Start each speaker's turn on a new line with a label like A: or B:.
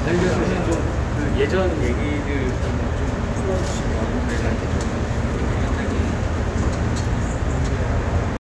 A: 네, 그래서 좀그 예전 얘기를 좀 풀어주시면 저희한테 좀